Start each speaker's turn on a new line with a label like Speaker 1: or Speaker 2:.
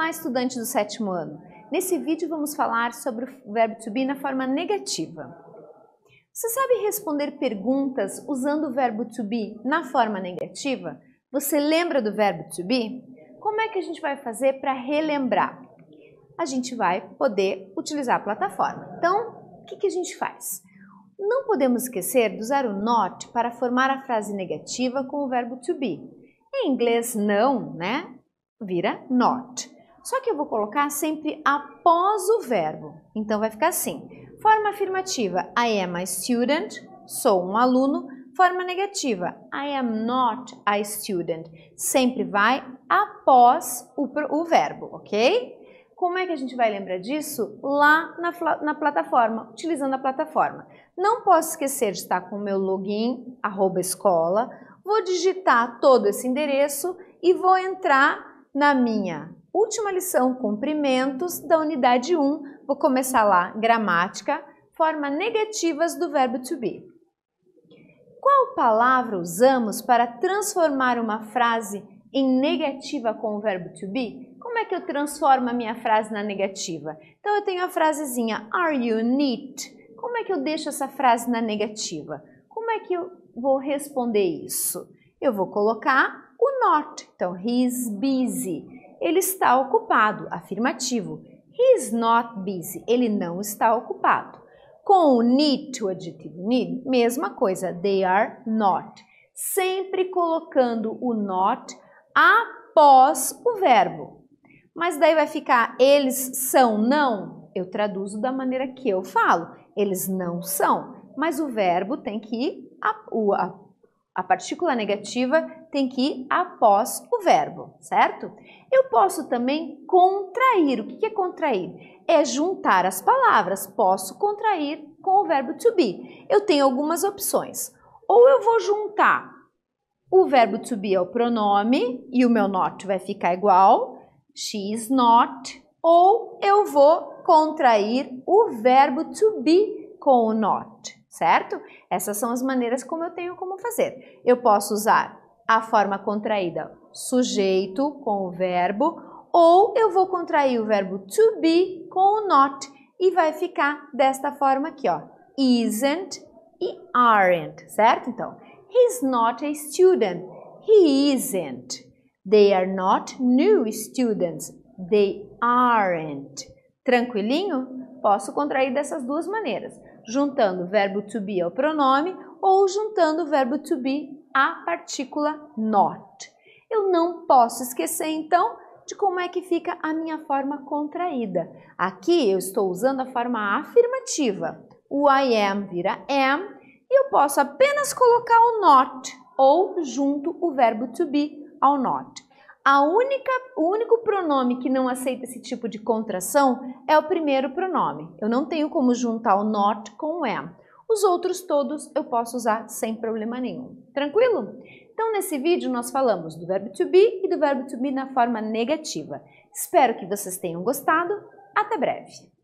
Speaker 1: Olá, estudantes do 7º ano. Nesse vídeo vamos falar sobre o verbo to be na forma negativa. Você sabe responder perguntas usando o verbo to be na forma negativa? Você lembra do verbo to be? Como é que a gente vai fazer para relembrar? A gente vai poder utilizar a plataforma. Então, o que a gente faz? Não podemos esquecer de usar o not para formar a frase negativa com o verbo to be. Em inglês, não, né? Vira not. Só que eu vou colocar sempre após o verbo. Então, vai ficar assim. Forma afirmativa, I am a student, sou um aluno. Forma negativa, I am not a student. Sempre vai após o verbo, ok? Como é que a gente vai lembrar disso? Lá na plataforma, utilizando a plataforma. Não posso esquecer de estar com o meu login, @escola. Vou digitar todo esse endereço e vou entrar na minha última lição, cumprimentos, da unidade 1. Vou começar lá, gramática, formas negativas do verbo to be. Qual palavra usamos para transformar uma frase em negativa com o verbo to be? Como é que eu transformo a minha frase na negativa? Então, eu tenho a frasezinha, are you neat? Como é que eu deixo essa frase na negativa? Como é que eu vou responder isso? Eu vou colocar o not. Então, he is busy. Ele está ocupado. Afirmativo. He is not busy. Ele não está ocupado. Com o need, o adjetivo need, mesma coisa. They are not. Sempre colocando o not após o verbo. Mas daí vai ficar eles são não? Eu traduzo da maneira que eu falo. Eles não são. Mas o verbo tem que ir, a partícula negativa tem que ir após o verbo, certo? Eu posso também contrair. O que é contrair? É juntar as palavras. Posso contrair com o verbo to be. Eu tenho algumas opções. Ou eu vou juntar o verbo to be ao pronome e o meu not vai ficar igual. She is not. Ou eu vou contrair o verbo to be com o not, certo? Essas são as maneiras como eu tenho como fazer. Eu posso usar a forma contraída, sujeito com o verbo, ou eu vou contrair o verbo to be com o not e vai ficar desta forma aqui, ó. Isn't e aren't, certo? Então, he's not a student. He isn't. They are not new students. They aren't. Tranquilinho? Posso contrair dessas duas maneiras, juntando o verbo to be ao pronome ou juntando o verbo to be à partícula not. Eu não posso esquecer, então, de como é que fica a minha forma contraída. Aqui eu estou usando a forma afirmativa. O I am vira am e eu posso apenas colocar o not ou junto o verbo to be ao not. O único pronome que não aceita esse tipo de contração é o primeiro pronome. Eu não tenho como juntar o not com o am. Os outros todos eu posso usar sem problema nenhum. Tranquilo? Então, nesse vídeo nós falamos do verbo to be e do verbo to be na forma negativa. Espero que vocês tenham gostado. Até breve!